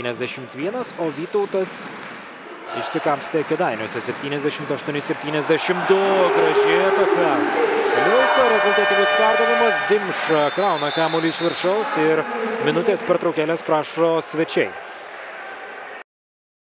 71, o Vytautas išsikapstė Kėdainiuose 78-72. Graži ataka. Liuiso rezultatyvus perdavimas. Dimša krauna kamuolį iš viršaus ir minutės pertraukėlės prašo svečiai.